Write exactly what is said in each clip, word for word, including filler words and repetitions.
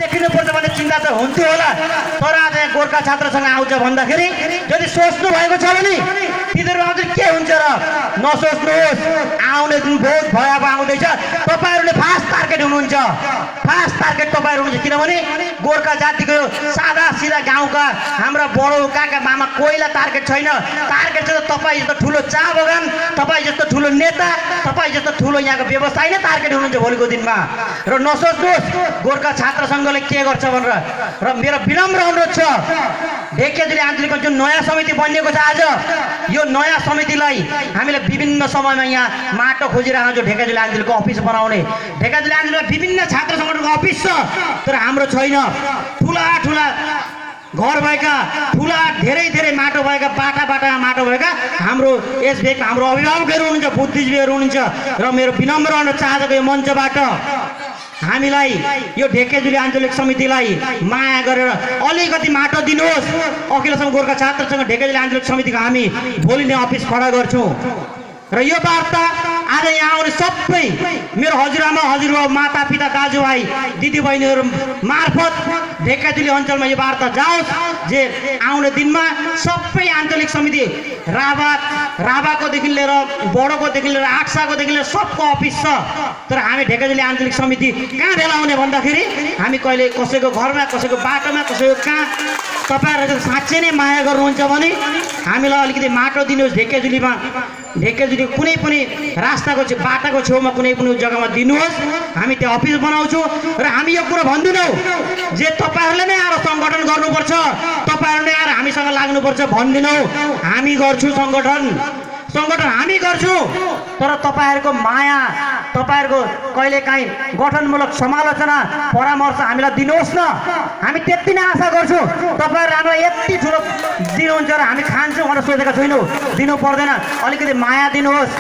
देखिनुपर्छ भन्ने चिन्ता त हुन्थ्यो होला, तर आज यहाँ गोर्खा छात्रसँग आउँछ भन्दाखेरि यदि सोच्नु भएको छ भने तिनीहरू आउँछ के हुन्छ र नसोच्नुहोस्। आउने दिन बहुत भयावह आउँदैछ। तपाईँहरूले फास्ट टार्गेट हुनुहुन्छ, फास्ट टार्गेट तपाईँहरू हुनुहुन्छ। किनभने गोर्खा जातिको सादा सिधा गाउँका हाम्रा बडो काका मामा कोहीलाई टार्गेट छैन। टार्गेट चाहिँ तपाईँ जस्तो ठुलो चिया बगान, तपाईँ जस्तो ठुलो नेता, तपाईँ जस्तो ठुलो यहाँको व्यवसाय नै टार्गेट हुनुहुन्छ भोलिको दिनमा। र नसोच्नुहोस् गोर्खा छात्र सङ्घले के गर्छ भनेर। र मेरो विनम्र अनुरोध छ, ढेकेजुली आञ्चलिक जुन नयाँ समिति बनिएको छ आज, यो नयाँ समितिलाई हामीले विभिन्न समयमा यहाँ माटो खोजिरहेको छौँ। ढेकेजुली आञ्चलिकको अफिस बनाउने, ढेकेजुली आञ्चलिकमा विभिन्न छात्र सङ्गठनको अफिस छ, तर हाम्रो छैन। ठुला ठुला घर भएका, ठुला धेरै धेरै माटो भएका, बाटा बाटामा माटो भएका हाम्रो एसबेक हाम्रो अभिभावकहरू हुनुहुन्छ, बुद्धिजीवीहरू हुनुहुन्छ। र मेरो विनम्र अनुरोध छ आजको यो मञ्चबाट हामीलाई यो ढेकेजुली आञ्चलिक समितिलाई माया गरेर अलिकति माटो दिनुहोस्। अखिल असम गोर्खा छात्रसँग ढेकेजुली आञ्चलिक समितिको हामी भोलि नै अफिस खडा गर्छौँ। र यो वार्ता आज यहाँ आउने सबै मेरो हजुरआमा हजुरबाबु माता पिता दाजुभाइ दिदीबहिनीहरू मार्फत ढेकेजुली अञ्चलमा यो वार्ता जाओस् जे आउने दिनमा सबै आञ्चलिक समिति राभा राभाकोदेखि लिएर बडोकोदेखि लिएर आक्साकोदेखि लिएर सबको अफिस छ, तर हामी ढेकेजुली आञ्चलिक समिति कहाँ भेला हुने भन्दाखेरि हामी कहिले कसैको घरमा, कसैको बाटोमा, कसैको कहाँ। तपाईँहरू साँच्चै नै माया गर्नुहुन्छ भने हामीलाई अलिकति माटो दिनुहोस्। ढेकेजुलीमा ढेकेजुली कुनै पनि रास्ताको बाटाको छेउमा कुनै पनि जग्गामा दिनुहोस्, हामी त्यहाँ अफिस बनाउँछौँ। र हामी यो कुरो भन्दैनौँ जे तपाईँहरूले नै आएर सङ्गठन गर्नुपर्छ, तपाईँहरू नै आएर हामीसँग लाग्नुपर्छ भन्दैनौँ। हामी गर्छौँ सङ्गठन, सङ्गठन हामी गर्छौँ, तर तपाईँहरूको माया, तपाईँहरूको कहिलेकाहीँ गठनमूलक समालोचना परामर्श हामीलाई दिनुहोस् न। हामी त्यति नै आशा गर्छौँ। तपाईँहरू हामीलाई यति ठुलो दिनुहुन्छ र हामी खान्छौँ भनेर सोचेका छैनौँ, दिनु पर्दैन। अलिकति माया दिनुहोस्।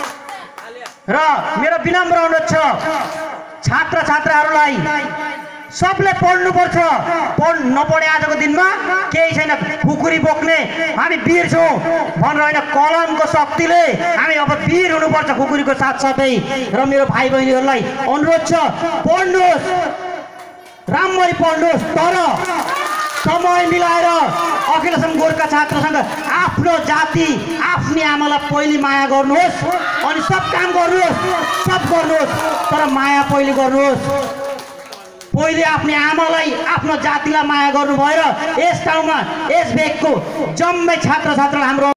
र मेरो विनम्र अनुरोध छ छात्र छात्राहरूलाई, सबले पढ्नुपर्छ। पढ नपढे आजको दिनमा केही छैन। खुकुरी बोक्ने हामी वीर छौँ भनेर होइन, कलमको शक्तिले हामी अब वीर हुनुपर्छ खुकुरीको साथसाथै। र मेरो भाइ बहिनीहरूलाई अनुरोध छ पढ्नुहोस्, राम्ररी पढ्नुहोस्, तर समय मिलाएर अखिल असम गोर्खा छात्रसँग आफ्नो जाति आफ्नी आमालाई पहिले माया गर्नुहोस्, अनि सब काम गर्नुहोस्, सब गर्नुहोस्, तर माया पहिले गर्नुहोस्। पहिले आफ्नो आमालाई आफ्नो जातिलाई माया गर्नु भएर यस ठाउँमा यस भेगको जम्मै छात्र छात्रा हाम्रो